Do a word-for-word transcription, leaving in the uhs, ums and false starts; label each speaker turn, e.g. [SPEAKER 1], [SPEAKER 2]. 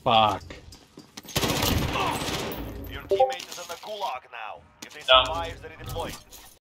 [SPEAKER 1] Fuck.
[SPEAKER 2] Your teammate is in the gulag now. If they
[SPEAKER 3] No.
[SPEAKER 2] survive, they redeploy.